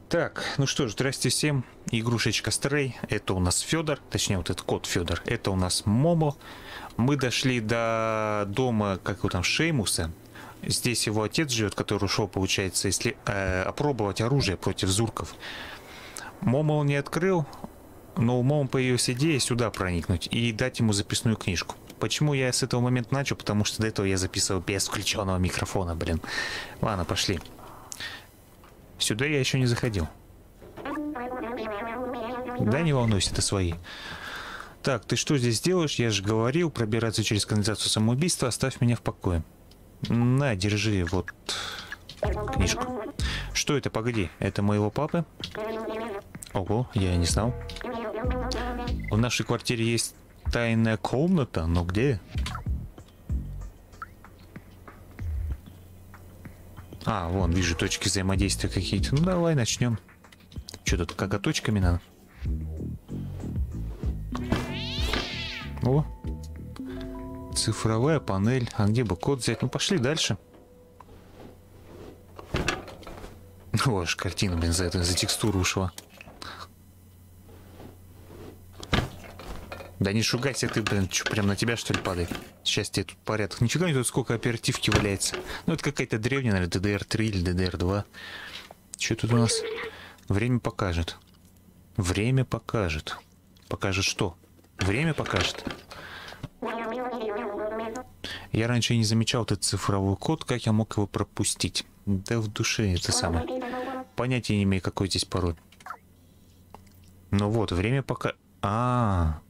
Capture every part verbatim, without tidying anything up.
Так, ну что ж, здрасте всем. Игрушечка Стрей. Это у нас Федор, точнее вот этот кот Федор. Это у нас Момо. Мы дошли до дома, как его там, Шеймуса. Здесь его отец живет, который ушел, получается, если э, опробовать оружие против зурков. Момо он не открыл, но у Момо появилась идея сюда проникнуть и дать ему записную книжку. Почему я с этого момента начал? Потому что до этого я записывал без включенного микрофона, блин. Ладно, пошли. Сюда я еще не заходил. Да не волнуйся, это свои. Так, ты что здесь делаешь? Я же говорил, пробираться через канализацию самоубийства, оставь меня в покое. На, держи, вот книжку. Что это? Погоди, это моего папы? Ого, я не знал. В нашей квартире есть тайная комната, но где? А, вон, вижу точки взаимодействия какие-то. Ну, давай начнем. Что тут, коготочками надо? О! Цифровая панель. А где бы код взять? Ну, пошли дальше. О, аж картина, блин, за это, за текстуру ушла. Да не шугайся ты, блин, что, прям на тебя, что ли, падает? Сейчас тебе тут порядок. Нифига не тут сколько оперативки валяется. Ну, это какая-то древняя, наверное, ди ди эр три или ди ди эр два. Что тут у нас? Время покажет. Время покажет. Покажет что? Время покажет. Я раньше не замечал этот цифровой код, как я мог его пропустить. Да в душе это самое. Понятия не имею, какой здесь пароль. Ну вот, время пока... А-а-а.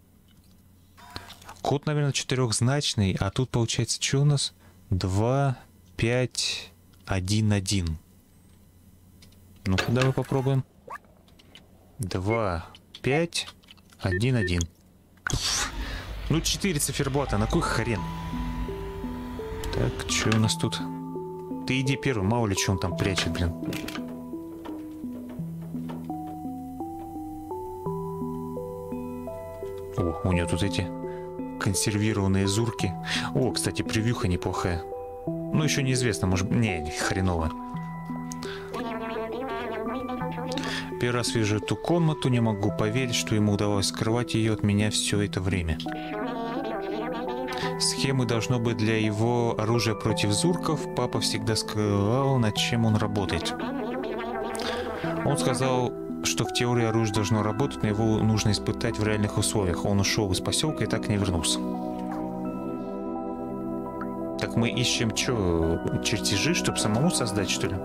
Код, наверное, четырехзначный, а тут получается, что у нас? два, пять, один, один. Ну-ка, давай попробуем. два, пять, один, один. Ну, четыре циферблата, на какой хрен? Так, что у нас тут? Ты иди первый, мало ли что он там прячет, блин. О, у него тут эти... консервированные зурки. О, кстати, превьюха неплохая. Ну, еще неизвестно, может... Не, хреново. Первый раз вижу эту комнату, не могу поверить, что ему удалось скрывать ее от меня все это время. Схемы должно быть для его оружия против зурков. Папа всегда скрывал, над чем он работает. Он сказал, что в теории оружие должно работать, но его нужно испытать в реальных условиях. Он ушел из поселка и так не вернулся. Так мы ищем что, чертежи, чтобы самому создать, что ли?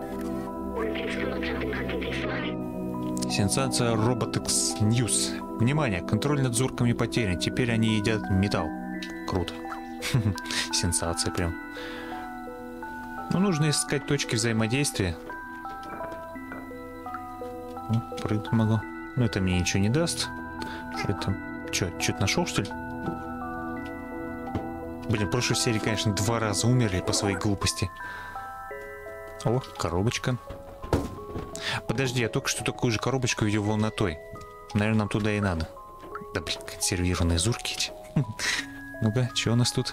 Сенсация Robotics News. Внимание, контроль над зурками потерян. Теперь они едят металл. Круто. Сенсация прям. Ну, нужно искать точки взаимодействия. Прыгать могу. Ну, это мне ничего не даст. Это... Че, что-то нашел, что ли? Блин, в прошлой серии, конечно, два раза умерли по своей глупости. О, коробочка. Подожди, я только что такую же коробочку видел вон на той. Наверное, нам туда и надо. Да, блин, консервированные зурки эти. Ну-ка, что у нас тут?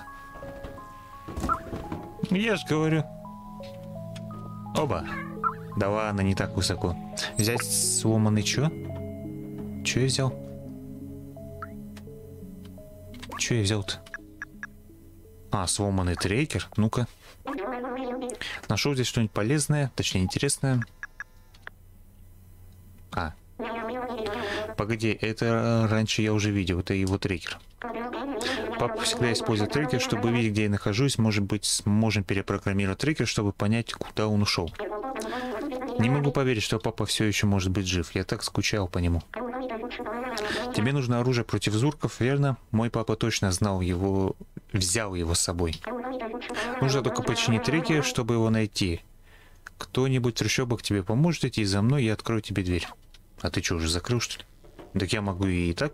Я же говорю. Оба. Да ладно, не так высоко. Взять сломанный чё? Чё я взял? Чё я взял-то? А, сломанный трекер. Ну-ка. Нашел здесь что-нибудь полезное, точнее интересное. А. Погоди, это раньше я уже видел. Это его трекер. Папа всегда использует трекер, чтобы видеть, где я нахожусь. Может быть, сможем перепрограммировать трекер, чтобы понять, куда он ушел. Не могу поверить, что папа все еще может быть жив. Я так скучал по нему. Тебе нужно оружие против зурков, верно? Мой папа точно знал его, взял его с собой. Нужно только починить трекер, чтобы его найти. Кто-нибудь в трущобах тебе поможет идти за мной, я открою тебе дверь. А ты что, уже закрыл, что ли? Так я могу и так.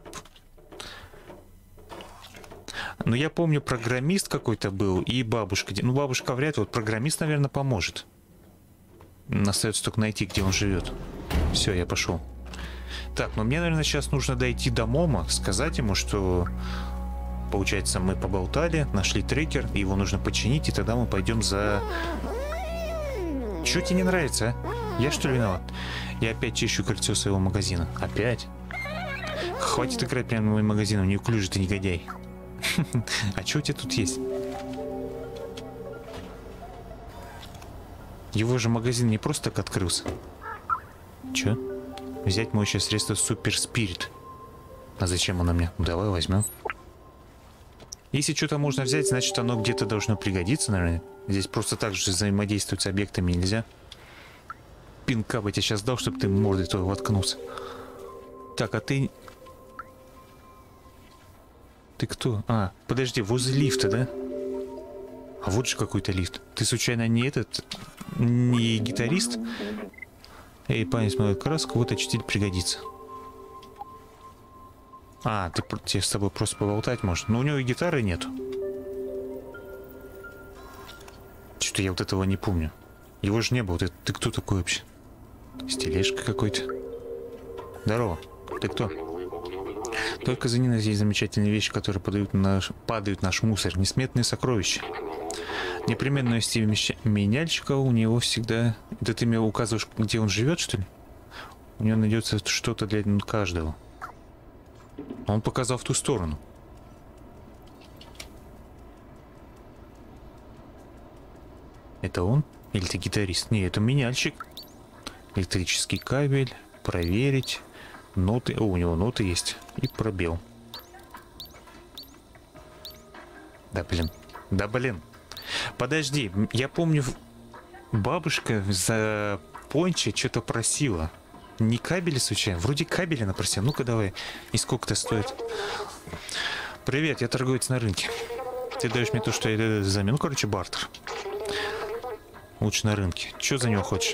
Но я помню, программист какой-то был и бабушка. Ну, бабушка вряд ли, вот программист, наверное, поможет. Остается только найти, где он живет. Все, я пошел. Так, ну мне, наверное, сейчас нужно дойти до Момо, сказать ему, что... Получается, мы поболтали, нашли трекер, его нужно починить, и тогда мы пойдем за... Чё тебе не нравится, а? Я что ли виноват? Я опять чищу крыльцо своего магазина. Опять? Хватит играть прямо на мой магазин, неуклюжий ты негодяй. А что у тебя тут есть? Его же магазин не просто так открылся. Че? Взять моющее средство Супер Спирит. А зачем оно мне? Давай возьмем. Если что-то можно взять, значит оно где-то должно пригодиться, наверное. Здесь просто так же взаимодействовать с объектами нельзя. Пинка бы тебе сейчас дал, чтобы ты мордой твоей воткнулся. Так, а ты... Ты кто? А, подожди, возле лифта, да? А вот же какой-то лифт. Ты случайно не этот... Не гитарист? Эй, парень, смотри, краску, вот очиститель пригодится. А, ты тебе с тобой просто поболтать можешь. Но у него и гитары нету. Что-то я вот этого не помню. Его же не было. Ты, ты кто такой вообще? С тележкой какой-то. Здорово. Ты кто? Только за ним здесь замечательные вещи, которые падают, наш, падают в наш мусор. Несметные сокровища. Непременно вести меняльщика у него всегда... Да ты мне указываешь, где он живет, что ли? У него найдется что-то для каждого. Он показал в ту сторону. Это он? Или ты гитарист? Не, это меняльщик. Электрический кабель. Проверить. Ноты. О, у него ноты есть. И пробел. Да блин. Да блин. Подожди. Я помню, бабушка за пончи что-то просила. Не кабели случайно? Вроде кабеля она просила. Ну-ка давай. И сколько это стоит? Привет, я торговец на рынке. Ты даешь мне то, что я взамен. Ну, короче, бартер. Лучше на рынке. Что за него хочешь?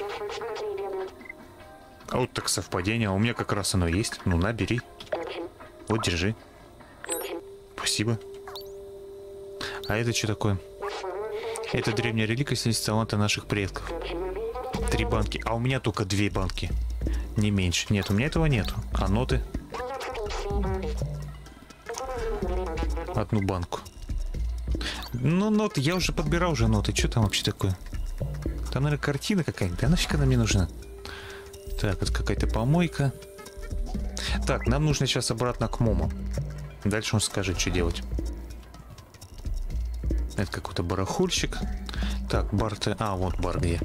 А вот так совпадение. А у меня как раз оно есть. Ну, на, бери. Вот, держи. Спасибо. А это что такое? Это древняя реликвия с таланта наших предков. Три банки. А у меня только две банки. Не меньше. Нет, у меня этого нету. А ноты? Одну банку. Ну, ноты. Я уже подбирал уже ноты. Что там вообще такое? Там, наверное, картина какая-нибудь. Да нафиг она мне нужна? Так, это какая-то помойка. Так, нам нужно сейчас обратно к Мому. Дальше он скажет, что делать. Это какой-то барахольщик. Так, бар-то... А, вот бар где.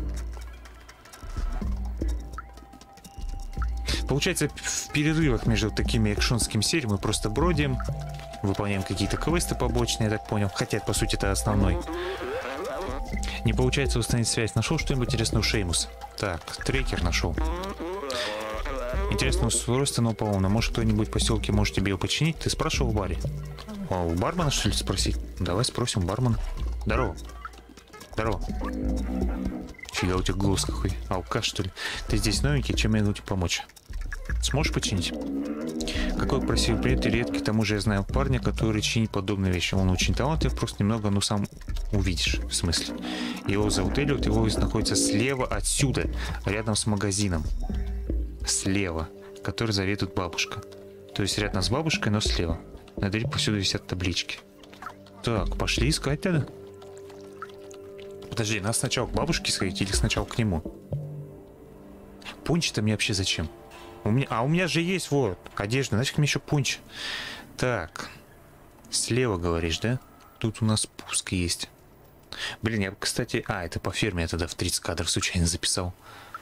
Получается, в перерывах между такими экшонскими сериями мы просто бродим, выполняем какие-то квесты побочные, я так понял. Хотя, по сути, это основной. Не получается установить связь. Нашел что-нибудь интересное у Шеймуса? Так, трекер нашел. Интересное устройство, но полно. Может, кто-нибудь в поселке может тебе его починить? Ты спрашивал в баре? А у бармена, что ли, спросить? Давай спросим у бармена. Здорово. Здорово. Фига, у тебя голос какой. Алкаш, что ли? Ты здесь новенький, чем я могу тебе помочь? Сможешь починить? Какой красивый привет и редкий. К тому же я знаю парня, который чинит подобные вещи. Он очень талантлив, просто немного, ну сам увидишь. В смысле. Его зовут Эллиот, его офис находится слева отсюда, рядом с магазином. Слева, который заведует бабушка. То есть рядом с бабушкой, но слева. На двери повсюду висят таблички. Так, пошли искать тогда. Подожди, нас сначала к бабушке сходить или сначала к нему? Пончи-то мне вообще зачем? У меня... А у меня же есть вот одежда. Нафиг мне еще пончи? Так. Слева, говоришь, да? Тут у нас спуск есть. Блин, я, кстати... А, это по ферме я тогда в тридцать кадров случайно записал.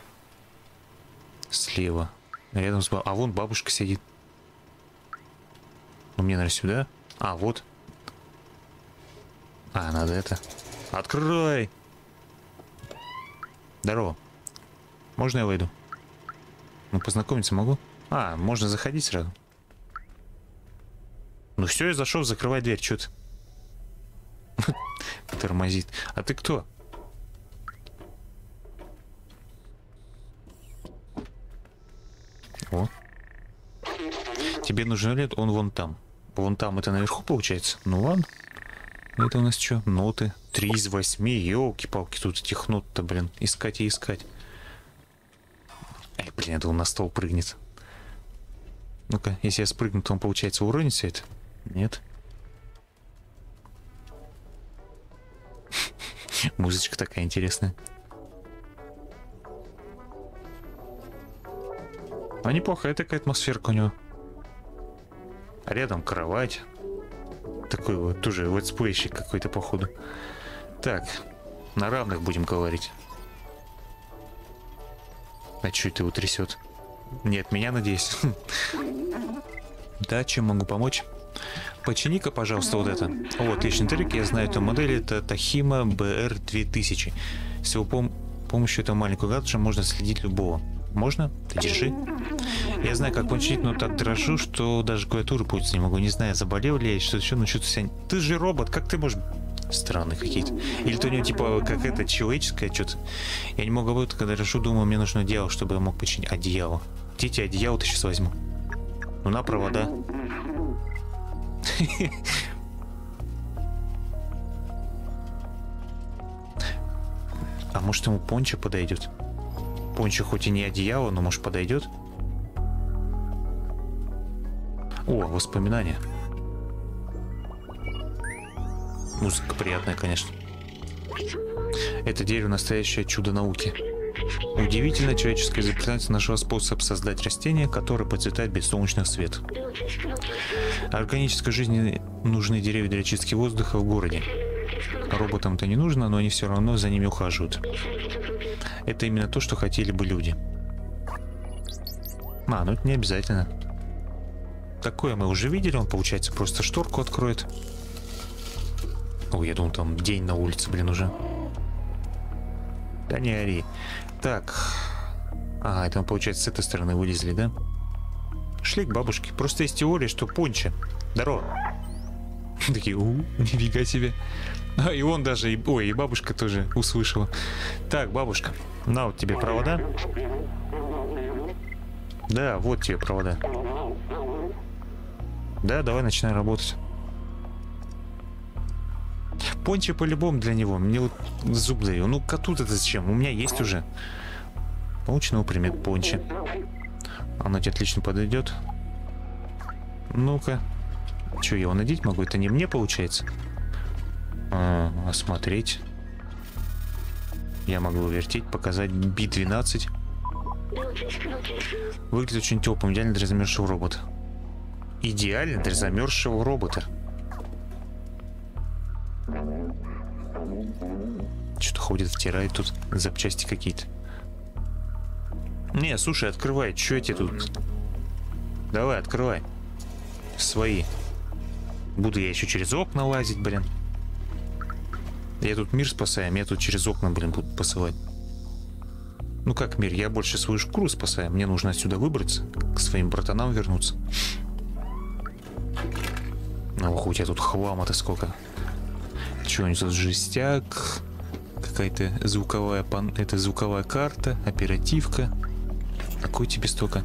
Слева. Рядом с... А вон бабушка сидит. Ну, мне, наверное, сюда. А, вот. А, надо это. Открой! Здорово. Можно я войду? Ну, познакомиться могу? А, можно заходить сразу. Ну все, я зашел, закрывай дверь, что ты? Тормозит. А ты кто? О. Тебе нужен лет, он вон там. Вон там это наверху получается. Ну ладно. Это у нас что? Ноты. Три из восьми. Елки-палки, тут этих нот-то, блин. Искать и искать. Эй, блин, это он на стол прыгнет. Ну-ка, если я спрыгну, то он, получается, уронит все это? Нет. Музычка такая интересная. А неплохая такая атмосферка у него. А рядом кровать. Такой вот тоже летсплейщик какой-то, походу. Так, на равных будем говорить. А что это его трясет? Нет, меня, надеюсь. Да, чем могу помочь? Почини-ка, пожалуйста, вот это. О, отличный трек, я знаю эту модель. Это Тахима би эр две тысячи. С его пом помощью этого маленького гаджета можно следить любого. Можно? Ты держи. Я знаю, как починить, но так дрожу, что даже клавиатуру пользоваться не могу. Не знаю, заболел ли я, что еще, но что-то себя... Ты же робот, как ты можешь... Странные какие-то. Или то у него типа какая-то человеческая что-то. Я не могу быть, когда решу, думаю, мне нужно одеяло, чтобы я мог починить. Одеяло. Дети, одеяло-то сейчас возьму. Ну на провода. А может ему пончо подойдет? Пончо хоть и не одеяло, но может подойдет? О, воспоминания. Музыка приятная, конечно. Это дерево настоящее чудо науки. Удивительно, человеческая изобретательность нашла способ создать растение, которое процветает без солнечного света. Органической жизни нужны деревья для чистки воздуха в городе. Роботам это не нужно, но они все равно за ними ухаживают. Это именно то, что хотели бы люди. А, ну это не обязательно. Такое мы уже видели, он, получается, просто шторку откроет. Ой, я думал, там день на улице, блин, уже. Да не ори. Так. Ага, это мы, получается, с этой стороны вылезли, да? Шли к бабушке. Просто есть теория, что пончо. Здорово. Такие, у, нифига себе. А, и он даже, и, ой, и бабушка тоже услышала. Так, бабушка, на вот тебе провода. Да, вот тебе провода. Да, давай начинай работать. Пончо по-любому для него. Мне вот зуб даю. Ну, коту-то зачем? У меня есть уже. Научного примет пончо. Оно тебе отлично подойдет. Ну-ка. Че, я его надеть могу? Это не мне, получается? А, осмотреть. Я могу вертеть, показать би двенадцать. Выглядит очень теплым. Идеально для замерзшего робота. Идеально для замерзшего робота. Что-то ходит, втирает тут запчасти какие-то. Не, слушай, открывай. Что эти тут? Давай, открывай. Свои. Буду я еще через окна лазить, блин. Я тут мир спасаю, меня тут через окна, блин, будут посылать. Ну как мир? Я больше свою шкуру спасаю. Мне нужно отсюда выбраться, к своим братанам вернуться. Ну, ох, у тебя тут хлама-то сколько. Что-нибудь тут жестяк. Какая-то звуковая, пан... это звуковая карта, оперативка. Какой тебе столько?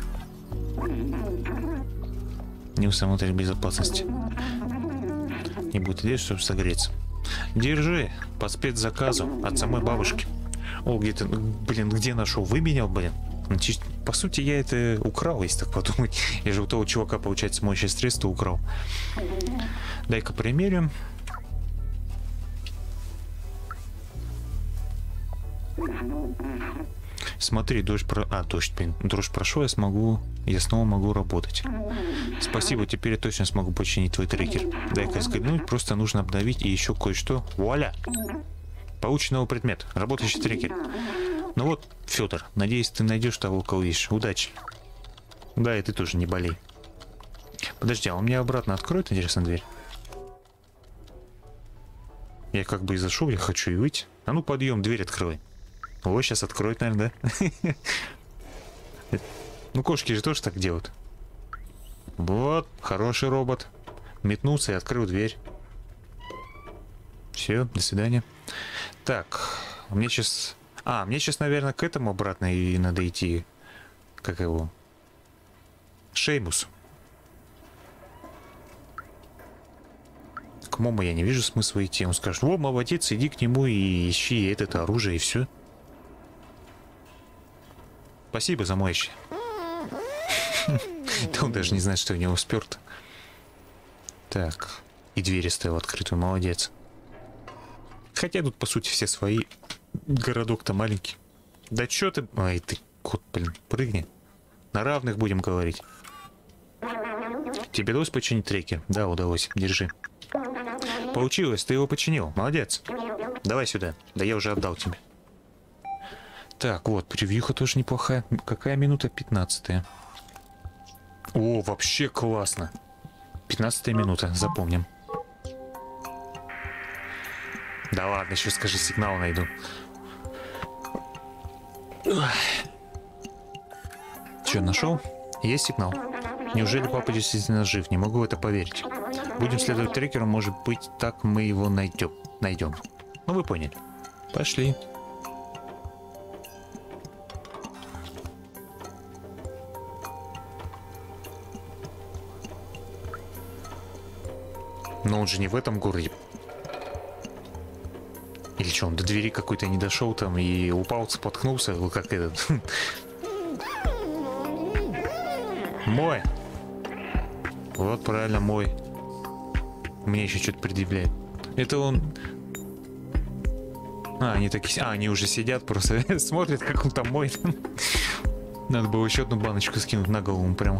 Не усмотреть безопасности. Не будет идеи, чтобы согреться. Держи, по спецзаказу от самой бабушки. О, где-то, блин, где нашел? Выменял, блин. По сути, я это украл, если так подумать. Я же у того чувака, получается, моющее средство украл. Дай-ка примерим. Смотри, дождь про... А, дождь, блин. Дождь прошел, я смогу... Я снова могу работать. Спасибо, теперь я точно смогу починить твой трекер. Дай-ка взглянуть, просто нужно обновить и еще кое-что. Вуаля! Получен новый предмет. Работающий трекер. Ну вот, Федор, надеюсь, ты найдешь того, кого ищешь. Удачи. Да, и ты тоже не болей. Подожди, а он мне обратно откроет, интересно, дверь? Я как бы и зашел, я хочу и выйти. А ну, подъем, дверь открой. О, сейчас откроет, наверное, да? Ну, кошки же тоже так делают. Вот, хороший робот. Метнулся и открыл дверь. Все, до свидания. Так, мне сейчас... А, мне сейчас, наверное, к этому обратно и надо идти. Как его? Шеймус. К Момо я не вижу смысла идти. Он скажет, во, молодец, иди к нему и ищи это оружие, и все. Спасибо за моющее. Да он даже не знает, что в него сперто. Так, и дверь оставил открытую, молодец. Хотя тут, по сути, все свои. Городок-то маленький. Да чё ты... Ай, ты кот, блин, прыгни. На равных будем говорить. Тебе удалось починить трекер? Да, удалось. Держи. Получилось, ты его починил. Молодец. Давай сюда. Да я уже отдал тебе. Так, вот, превьюха тоже неплохая. Какая минута? пятнадцатая. О, вообще классно. пятнадцатая минута, запомним. Да ладно, еще скажи, сигнал найду. Че, нашел? Есть сигнал? Неужели папа действительно жив? Не могу в это поверить. Будем следовать трекеру, может быть, так мы его найдем. Найдем. Ну, вы поняли. Пошли. Но он же не в этом городе. Или что, он до двери какой-то не дошел там и упал, споткнулся, как этот. Мой. Вот правильно, мой. Мне еще что-то предъявляет. Это он... А, они такие... А, они уже сидят, просто смотрят, как он там моет. Надо было еще одну баночку скинуть на голову прямо.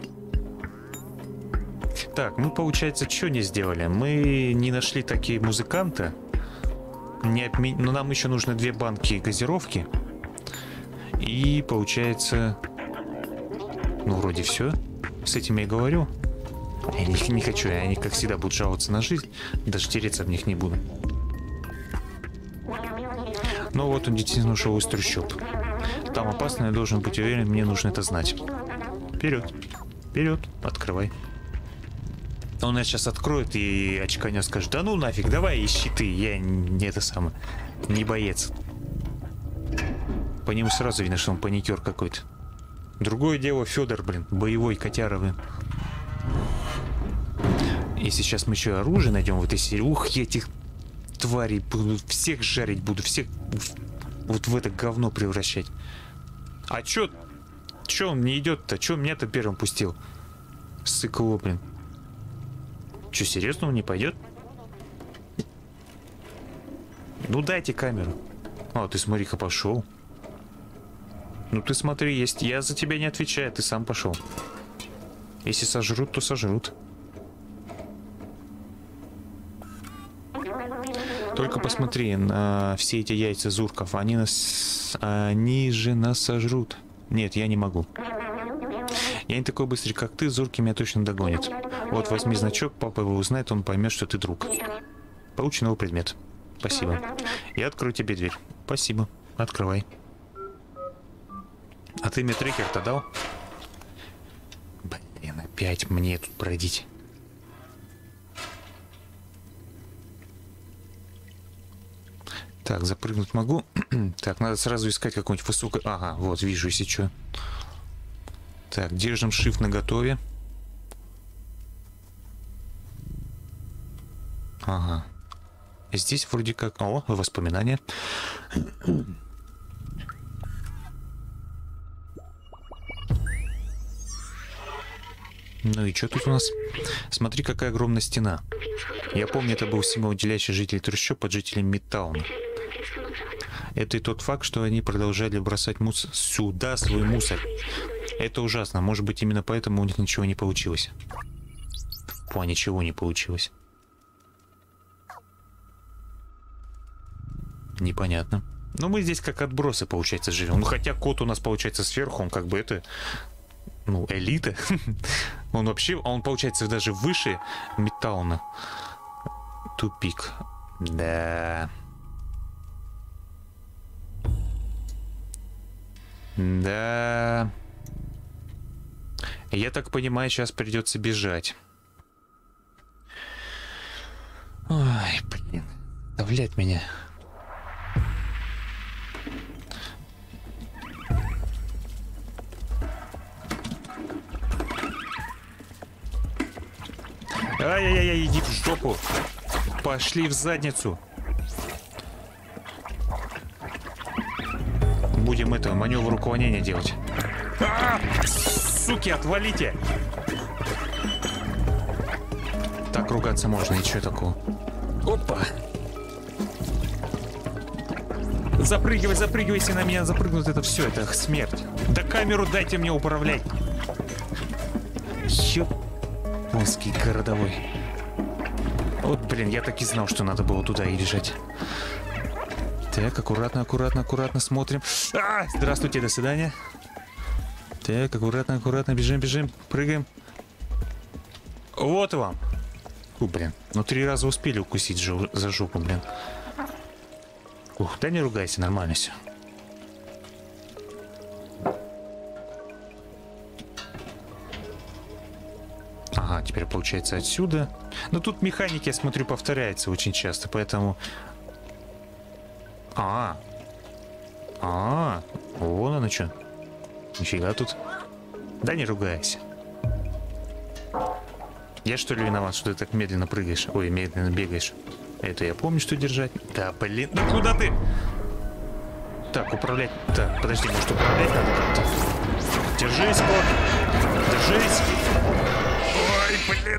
Так, мы, получается, что не сделали? Мы не нашли такие музыканта. Не обмен... Но нам еще нужно две банки газировки. И, получается... Ну, вроде все. С этим я и говорю. Я не, не хочу, они, как всегда, будут жаловаться на жизнь. Даже тереться об них не буду. Ну вот он действительно ушел из трущоб. Там опасно, я должен быть уверен, мне нужно это знать. Вперед. Вперед. Открывай. Он нас сейчас откроет и очканет скажет: да ну нафиг, давай ищи ты, я не это самое, не боец. По нему сразу видно, что он паникер какой-то. Другое дело Федор, блин, боевой котяра, блин. И сейчас мы еще оружие найдем в этой серии. Ух, я этих тварей буду всех жарить, буду всех вот в это говно превращать. А чё, чё он не идет-то? Чё меня-то первым пустил? Сыкло, блин. Че, серьезно, он не пойдет? Ну дайте камеру. А, ты смотри-ка, пошел. Ну ты смотри, есть. Я за тебя не отвечаю, ты сам пошел. Если сожрут, то сожрут. Только посмотри на все эти яйца зурков. Они нас... Они же нас сожрут. Нет, я не могу. Я не такой быстрый, как ты, зурки меня точно догонят. Вот, возьми значок, папа его узнает, он поймет, что ты друг. Получи новый предмет. Спасибо. Я открою тебе дверь. Спасибо. Открывай. А ты мне трекер-то дал? Блин, опять мне тут бродить. Так, запрыгнуть могу. Так, надо сразу искать какую-нибудь высокую... Ага, вот, вижу, если что. Так, держим shift наготове. Ага. Здесь вроде как... О, воспоминания. Ну и что тут у нас? Смотри, какая огромная стена. Я помню, это был символ, делящий жителей трущоб от жителей Мидтауна. Это и тот факт, что они продолжали бросать мусор сюда, свой мусор. Это ужасно. Может быть, именно поэтому у них ничего не получилось. О, ничего не получилось. Непонятно. Но мы здесь как отбросы, получается, живем. Ну, хотя кот у нас, получается, сверху, он как бы это... Ну, элита. Он вообще, он, получается, даже выше Мидтауна. Тупик. Да... Да. Я так понимаю, сейчас придется бежать. Ой, блин. Давлять меня. Ай-яй-яй, иди в жопу. Пошли в задницу. Будем это, маневр уклонения делать. А-а-а! Суки, отвалите! Так ругаться можно, и что такого? Опа! Запрыгивай, запрыгивай, если на меня запрыгнут, это все, это смерть. Да камеру дайте мне управлять. Ёпонский городовой. Вот, блин, я так и знал, что надо было туда и бежать. Так, аккуратно, аккуратно, аккуратно смотрим. А, здравствуйте, до свидания. Так, аккуратно, аккуратно, бежим, бежим, прыгаем. Вот вам. Фу, блин, ну три раза успели укусить жо за жопу, блин. Ух, да не ругайся, нормально все. Ага, теперь получается отсюда. Но тут механики, я смотрю, повторяется очень часто, поэтому... А, а, вон оно что. Нифига тут. Да не ругайся. Я что ли виноват, что ты так медленно прыгаешь? Ой, медленно бегаешь. Это я помню, что держать. Да, блин, да куда ты? Так, управлять. Так, подожди, может управлять надо как-то? Держись, кот. Держись. Ой, блин.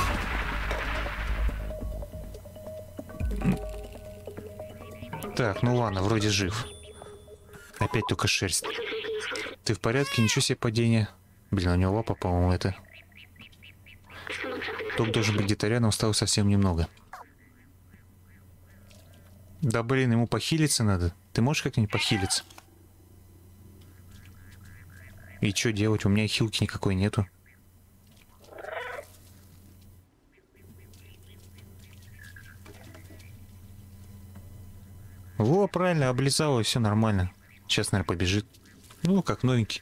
Так, ну ладно, вроде жив. Опять только шерсть. Ты в порядке? Ничего себе падение. Блин, у него лапа, по-моему, это. Док должен быть где-то рядом, осталось совсем немного. Да блин, ему похилиться надо. Ты можешь как-нибудь похилиться? И что делать? У меня хилки никакой нету. Во, правильно, облизала, все нормально. Сейчас, наверное, побежит. Ну, как новенький.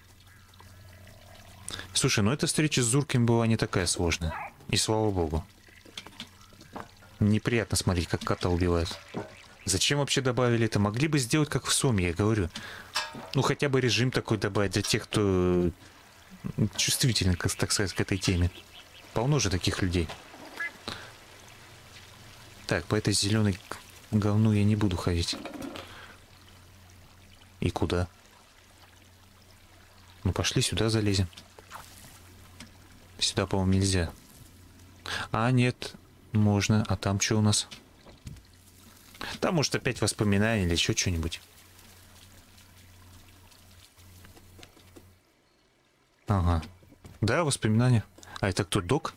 Слушай, ну эта встреча с зурками была не такая сложная. И слава богу. Неприятно смотреть, как кота убивают. Зачем вообще добавили это? Могли бы сделать, как в Соме, я говорю. Ну, хотя бы режим такой добавить для тех, кто чувствителен, так сказать, к этой теме. Полно же таких людей. Так, по этой зеленой говну я не буду ходить. И куда? Ну, пошли сюда залезем. Сюда, по-моему, нельзя. А, нет, можно. А там что у нас? Там, может, опять воспоминания или еще что-нибудь. Ага. Да, воспоминания. А это кто, док?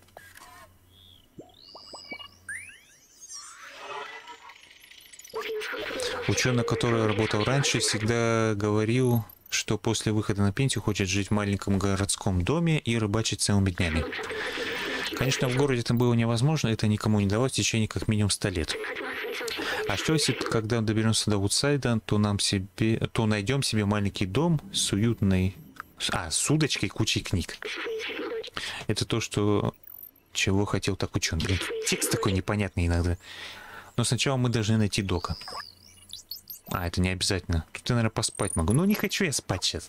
Ученый, который работал раньше, всегда говорил, что после выхода на пенсию хочет жить в маленьком городском доме и рыбачить целыми днями. Конечно, в городе это было невозможно, это никому не давалось в течение как минимум ста лет. А что если, когда доберемся до Вудсайда, то нам себе, то найдем себе маленький дом с уютной, а, с удочкой и кучей книг. Это то, что чего хотел так ученый. Блин, текст такой непонятный иногда. Но сначала мы должны найти дока. А, это не обязательно. Тут я, наверное, поспать могу. Но не хочу я спать сейчас.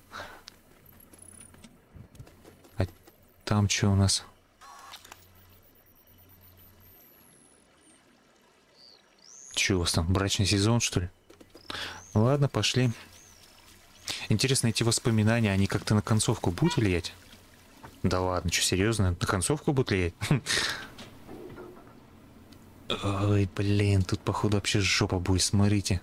А там что у нас? Че у вас там? Брачный сезон, что ли? Ладно, пошли. Интересно, эти воспоминания, они как-то на концовку будут влиять? Да ладно, что, серьезно? На концовку будут влиять? Ой, блин, тут, походу, вообще жопа будет, смотрите.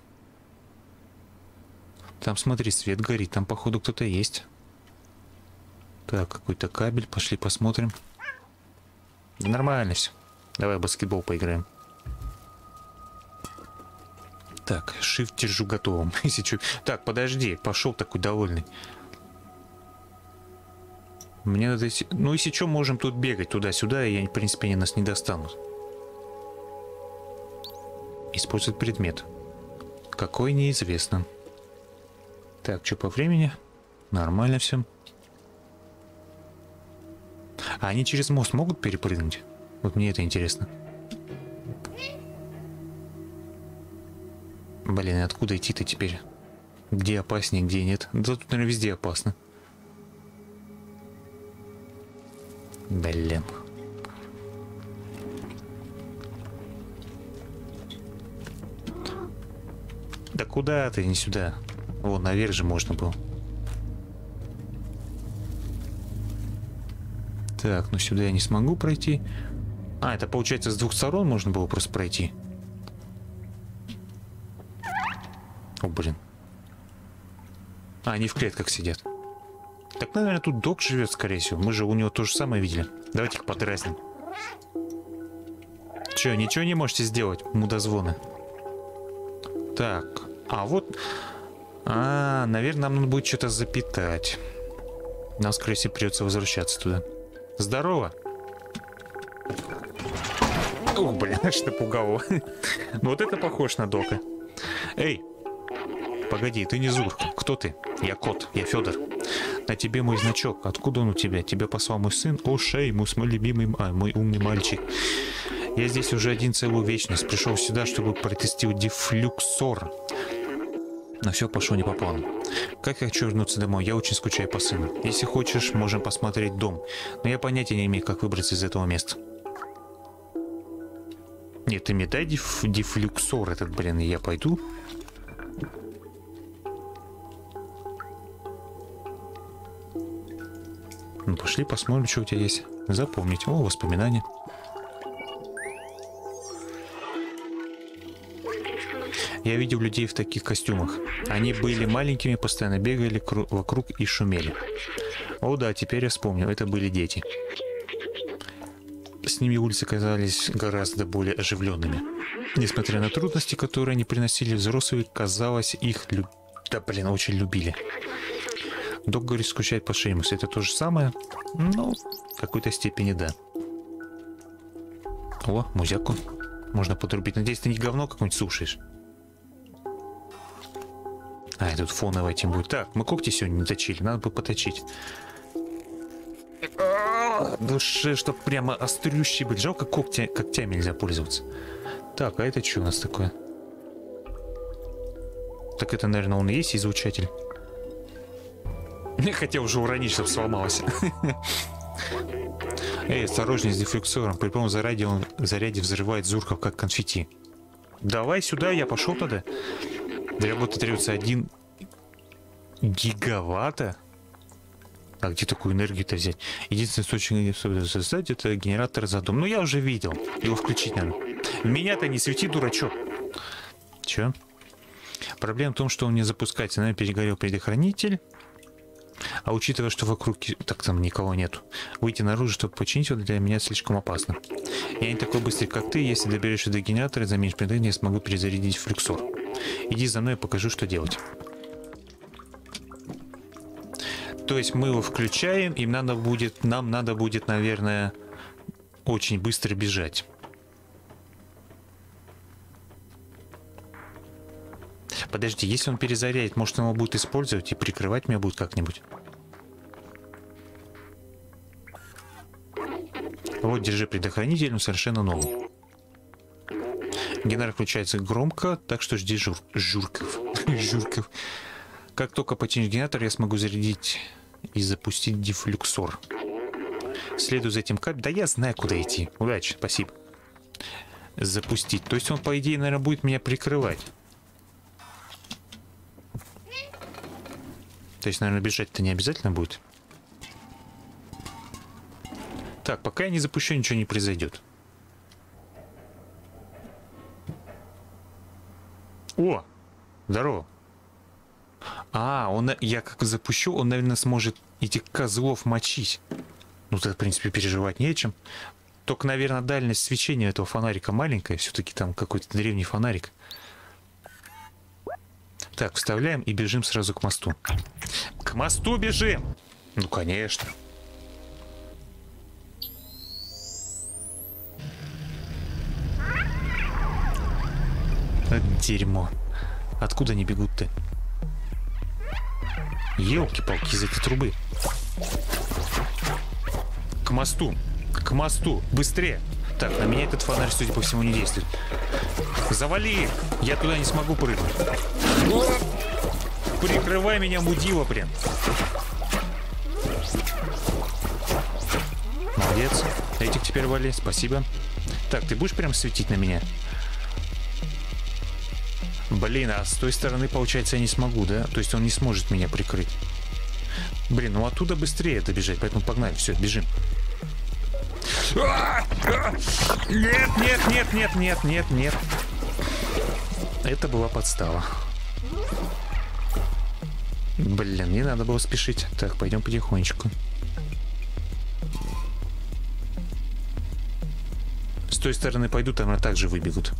Там, смотри, свет горит, там, походу, кто-то есть. Так, какой-то кабель, пошли посмотрим. Нормально все. Давай в баскетбол поиграем. Так, shift держу готовым. Если что... Так, подожди, пошел такой довольный. Мне надо... Ну, если что, можем тут бегать туда-сюда, и, в принципе, они нас не достанут. Использовать предмет. Какой, неизвестно. Так, что по времени? Нормально все. А они через мост могут перепрыгнуть? Вот мне это интересно. Блин, откуда идти-то теперь? Где опаснее, где нет? Да тут, наверное, везде опасно. Блин. Да куда ты? Не сюда. Вон, наверх же можно было. Так, ну сюда я не смогу пройти. А, это получается с двух сторон можно было просто пройти. О, блин. А, они в клетках сидят. Так, наверное, тут док живет, скорее всего. Мы же у него то же самое видели. Давайте их подразним. Че, ничего не можете сделать, мудозвоны? Так, а вот... А, наверное, нам надо будет что-то запитать. Нам, скорее всего, придется возвращаться туда. Здорово. О, блин, аж напугал его. Ну вот это похож на дока. Эй, погоди, ты не Зурк. Кто ты? Я Кот, я Федор. На тебе мой значок. Откуда он у тебя? Тебя послал мой сын? О, Шеймус, мой любимый, а, мой умный мальчик. Я здесь уже один целую вечность. Пришел сюда, чтобы протестировать дефлюксор. Но все пошло не по плану. Как я хочу вернуться домой? Я очень скучаю по сыну. Если хочешь, можем посмотреть дом. Но я понятия не имею, как выбраться из этого места. Нет, ты мне дай деф... дефлюксор этот, блин, и я пойду. Ну, пошли посмотрим, что у тебя есть. Запомнить. О, воспоминания. Я видел людей в таких костюмах. Они были маленькими, постоянно бегали вокруг и шумели. О да, теперь я вспомнил, это были дети. С ними улицы казались гораздо более оживленными. Несмотря на трудности, которые они приносили, взрослые, казалось, их люб... да, блин, очень любили. Док говорит, скучает по Шеймусу. Это то же самое? Ну, в какой-то степени да. О, музяку. Можно подрубить. Надеюсь, ты не говно какое-нибудь слушаешь. А, и тут фоновая тем будет. Так, мы когти сегодня не точили. Надо бы поточить. Душе, чтоб прямо острющий быть. Жалко, когтя, когтями нельзя пользоваться. Так, а это что у нас такое? Так это, наверное, он и есть излучатель. Я хотел уже уронить, чтобы сломалось. Эй, осторожней с дефлюксором. При полном заряде он заряде взрывает зурков, как конфетти. Давай сюда, я пошел туда. Для работы требуется один гигаватта. А где такую энергию-то взять? Единственный источник создать это генератор за дом. Ну я уже видел. Его включить надо. Меня-то не свети, дурачок. Че? Проблема в том, что он не запускается. Наверное, перегорел предохранитель. А учитывая, что вокруг так там никого нету, выйти наружу, чтобы починить его, для меня слишком опасно. Я не такой быстрый, как ты. Если доберешься до генератора, заменишь предохранитель, я смогу перезарядить флюксор. Иди за мной, я покажу, что делать. То есть мы его включаем, им надо будет, нам надо будет, наверное, очень быстро бежать. Подожди, если он перезаряет, может, он его будет использовать и прикрывать меня будет как-нибудь? Вот, держи предохранитель, он совершенно новый. Генератор включается громко, так что жди жур... журков. Журков. Как только починишь генератор, я смогу зарядить и запустить дефлюксор. Следуй за этим кабелем. Да я знаю, куда идти. Удачи, спасибо. Запустить. То есть он, по идее, наверное, будет меня прикрывать. То есть, наверное, бежать-то не обязательно будет. Так, пока я не запущу, ничего не произойдет. О! Здорово. А, он, я как запущу, он, наверное, сможет этих козлов мочить. Ну, тогда, в принципе, переживать не о чем. Только, наверное, дальность свечения этого фонарика маленькая. Все-таки там какой-то древний фонарик. Так, вставляем и бежим сразу к мосту. К мосту бежим! Ну, конечно. Дерьмо. Откуда они бегут-то? Елки-палки из этой трубы. К мосту. К мосту. Быстрее. Так, на меня этот фонарь, судя по всему, не действует. Завали их. Я туда не смогу прыгнуть. Прикрывай меня, мудила, блин. Молодец. Этих теперь вали. Спасибо. Так, ты будешь прям светить на меня? Блин, а с той стороны, получается, я не смогу, да? То есть он не сможет меня прикрыть. Блин, ну оттуда быстрее добежать, поэтому погнали. Все, бежим. Нет, нет, нет, нет, нет, нет, нет. Это была подстава. Блин, не надо было спешить. Так, пойдем потихонечку. С той стороны пойду, там также выбегут.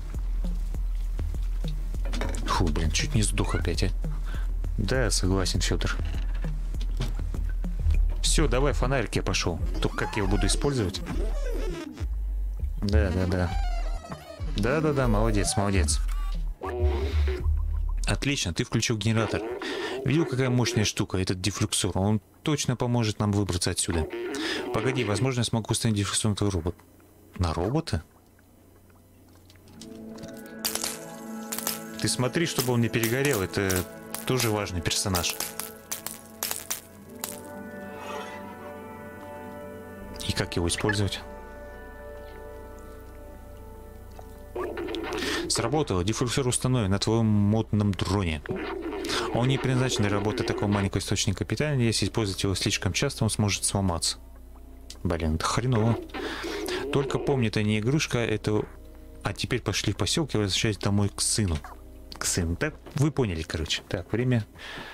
Фу, блин, чуть не сдох опять, а. Да, согласен, Федор. Все, давай, фонарик, я пошел. Только как я его буду использовать? Да, да, да. Да, да, да, молодец, молодец. Отлично, ты включил генератор. Видел, какая мощная штука, этот диффлюксор? Он точно поможет нам выбраться отсюда. Погоди, возможно, я смогу установить диффлюксор на твой робот. На робота? Ты смотри, чтобы он не перегорел. Это тоже важный персонаж. И как его использовать? Сработало. Диффлюксор установлен на твоем модном дроне. Он не предназначен для работы такого маленького источника питания. Если использовать его слишком часто, он сможет сломаться. Блин, это хреново. Только помни, это не игрушка, это... А теперь пошли в поселок и возвращайтесь домой к сыну. К сыну. Так, вы поняли, короче. Так, время...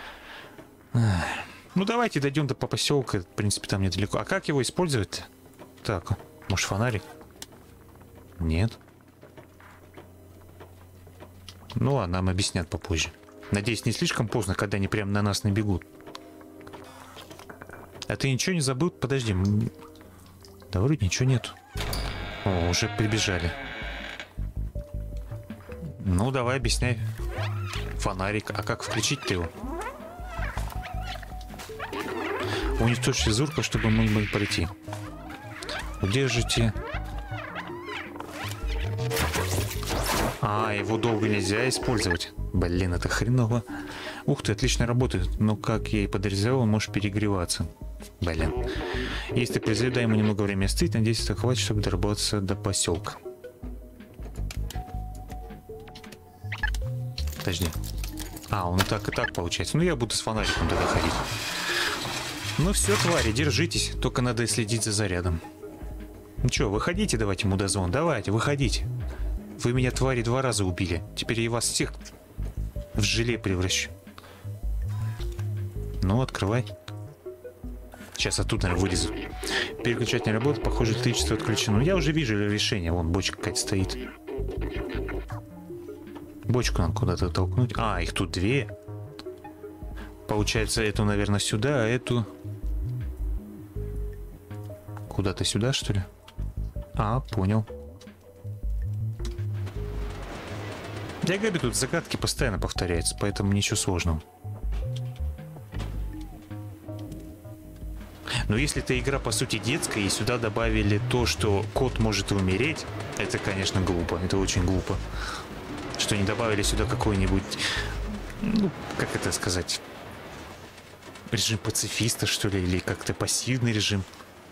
Ну, давайте дойдем до по поселка. В принципе, там недалеко. А как его использовать? Так, может, фонарик? Нет. Ну ладно, нам объяснят попозже. Надеюсь, не слишком поздно, когда они прямо на нас набегут. А ты ничего не забыл? Подожди. Да вроде ничего нет. О, уже прибежали. Ну, давай, объясняй. Фонарик. А как включить-то его? Уничтожьте Зурка, чтобы мы могли пройти. Удержите. А, его долго нельзя использовать. Блин, это хреново. Ух ты, отлично работает. Но, как я и подозревал, он может перегреваться. Блин. Если ты произведу, дай ему немного времени остыть, надеюсь, это хватит, чтобы доработаться до поселка. Подожди. А, он и так, и так получается. Ну, я буду с фонариком тогда ходить. Ну все, твари, держитесь. Только надо следить за зарядом. Ну что, выходите, давайте, мудозвон. Давайте, выходите. Вы меня, твари, два раза убили. Теперь я вас всех в желе превращу. Ну, открывай. Сейчас оттуда, наверное, вылезу. Переключать не работает. Похоже, электричество отключено. Я уже вижу решение. Вон бочка какая-то стоит. Бочку надо куда-то толкнуть. А, их тут две. Получается, эту, наверное, сюда, а эту... Куда-то сюда, что ли? А, понял. Я говорю, тут загадки постоянно повторяются, поэтому ничего сложного. Но если эта игра, по сути, детская, и сюда добавили то, что кот может умереть, это, конечно, глупо. Это очень глупо. Что не добавили сюда какой-нибудь... Ну, как это сказать... Режим пацифиста, что ли, или как-то пассивный режим.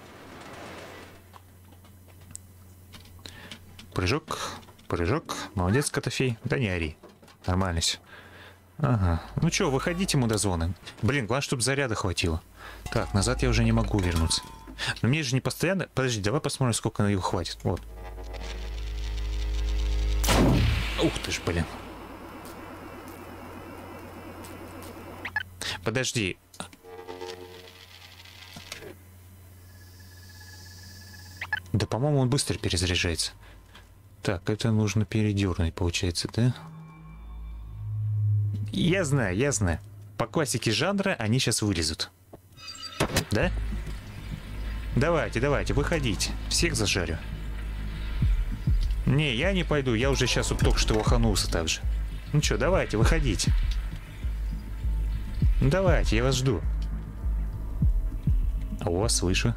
Прыжок, прыжок. Молодец, Котофей. Да не ори. Нормально все. Ага. Ну что, выходите, мудозвоны. Блин, главное, чтобы заряда хватило. Так, назад я уже не могу вернуться. Но мне же не постоянно... Подожди, давай посмотрим, сколько на его хватит. Вот. Ух ты ж, блин. Подожди. Да, по-моему, он быстро перезаряжается. Так, это нужно передернуть, получается, да? Я знаю, я знаю. По классике жанра они сейчас вылезут. Да? Давайте, давайте, выходите. Всех зажарю. Не, я не пойду. Я уже сейчас вот только что лоханулся так же. Ну что, давайте, выходите. Ну давайте, я вас жду. А у вас слышу.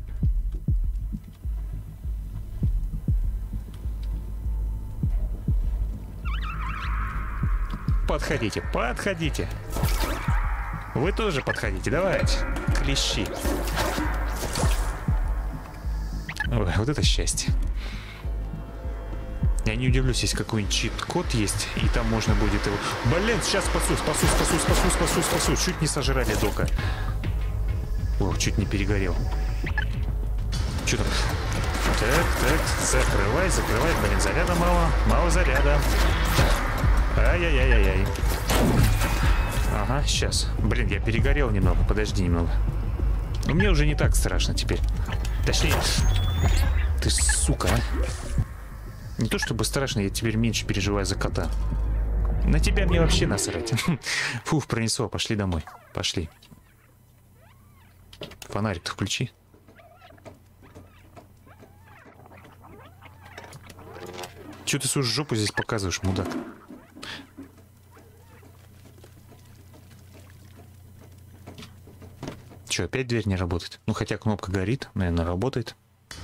Подходите, подходите. Вы тоже подходите, давайте. Клещи. Ой, вот это счастье. Я не удивлюсь, если какой-нибудь чит-код есть, и там можно будет его... Блин, сейчас спасу, спасу, спасу, спасу, спасу, спасу. Чуть не сожрали дока. Ох, чуть не перегорел. Что там? Так, так, закрывай, закрывай. Блин, заряда мало, мало заряда. Ай-яй-яй-яй-яй. Ага, сейчас. Блин, я перегорел немного. Подожди немного. Но мне уже не так страшно теперь. Точнее... Ты, сука, а? Не то чтобы страшно, я теперь меньше переживаю за кота. На тебя мне вообще насрать. Фух, пронесло. Пошли домой. Пошли. Фонарик-то включи. Че ты свою жопу здесь показываешь, мудак? Че, опять дверь не работает? Ну, хотя кнопка горит, наверное, работает.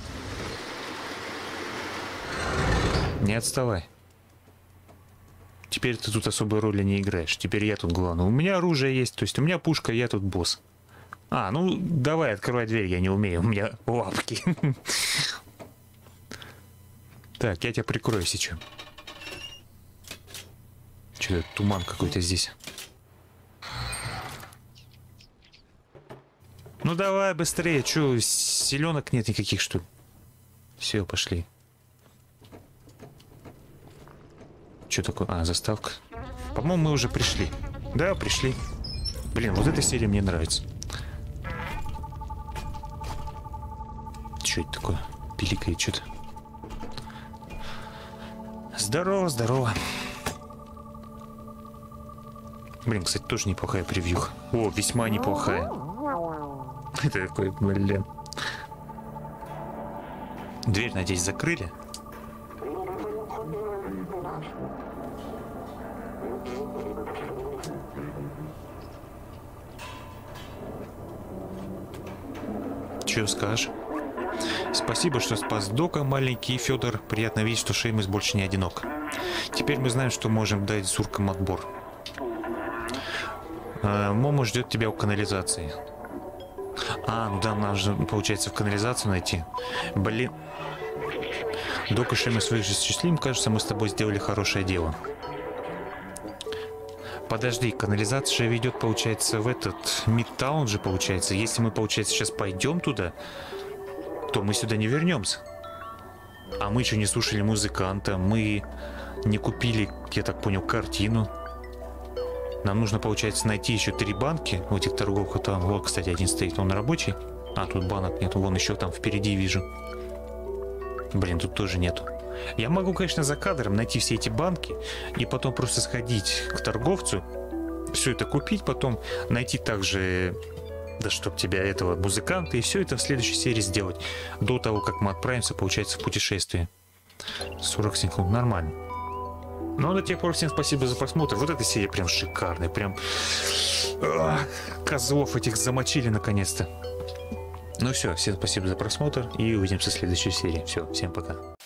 Не отставай. Теперь ты тут особой роли не играешь. Теперь я тут главный. У меня оружие есть, то есть у меня пушка, я тут босс. А, ну давай, открывай дверь, я не умею, у меня лапки. Так, я тебя прикрою сейчас. Что-то туман какой-то здесь. Ну давай быстрее, что, селенок нет никаких, что ли? Все, пошли. Что такое? А, заставка. По-моему, мы уже пришли. Да, пришли. Блин, вот эта серия мне нравится. Что это такое? Пиликает что-то. Здорово, здорово. Блин, кстати, тоже неплохая превьюха. О, весьма неплохая. Это такой, блин. Дверь, надеюсь, закрыли. Че скажешь? Спасибо, что спас Дока, маленький Федор. Приятно видеть, что Шеймус больше не одинок. Теперь мы знаем, что можем дать Зуркам отбор. А, Момо ждет тебя у канализации. А, ну да, нам же, получается, в канализацию найти. Блин. Док и Шеймус выжили счастливым. Кажется, мы с тобой сделали хорошее дело. Подожди, канализация же ведет, получается, в этот Мидтаун же, получается. Если мы, получается, сейчас пойдем туда, то мы сюда не вернемся. А мы еще не слушали музыканта, мы не купили, я так понял, картину. Нам нужно, получается, найти еще три банки у этих торговых. Там, вот, кстати, один стоит, он рабочий. А, тут банок нет, вон еще там впереди вижу. Блин, тут тоже нету. Я могу, конечно, за кадром найти все эти банки и потом просто сходить к торговцу, все это купить, потом найти также, да чтоб тебя, этого музыканта, и все это в следующей серии сделать. До того, как мы отправимся, получается, в путешествие. сорок секунд, нормально. Ну, а до тех пор всем спасибо за просмотр. Вот эта серия прям шикарная, прям... Ах, козлов этих замочили наконец-то. Ну все, всем спасибо за просмотр и увидимся в следующей серии. Все, всем пока.